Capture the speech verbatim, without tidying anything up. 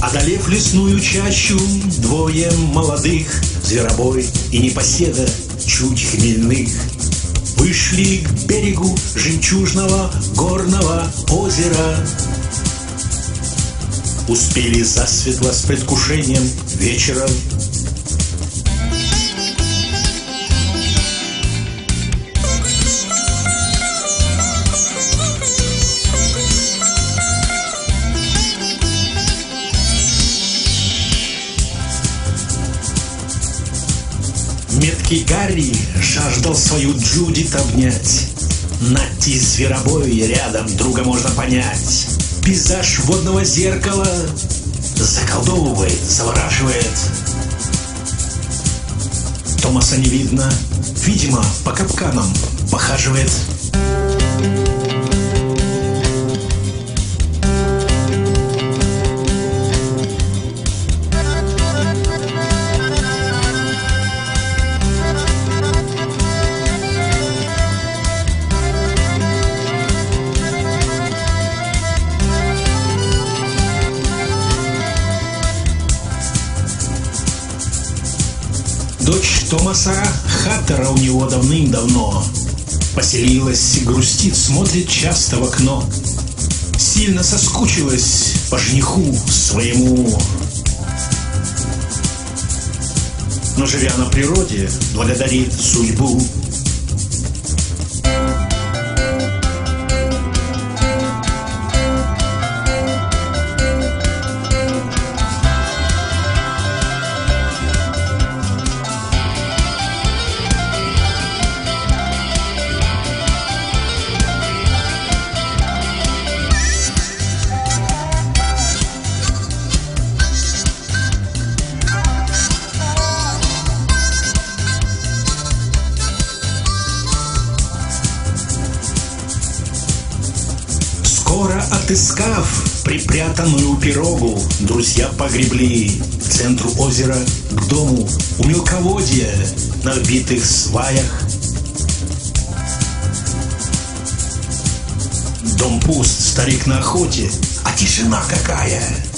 Одолев лесную чащу, двое молодых, зверобой и непоседа, чуть хмельных, вышли к берегу жемчужного горного озера. Успели засветло с предвкушением вечером. Меткий Гарри жаждал свою Джудит обнять. Натти зверобой рядом, друга можно понять. Пейзаж водного зеркала заколдовывает, завораживает. Томаса не видно, видимо, по капканам похаживает. Дочь Томаса Хаттера у него давным-давно поселилась и грустит, смотрит часто в окно. Сильно соскучилась по жениху своему. Но, живя на природе, благодарит судьбу. Скоро отыскав припрятанную пирогу, друзья погребли к центру озера, к дому у мелководья на вбитых сваях. Дом пуст, старик на охоте, а тишина какая!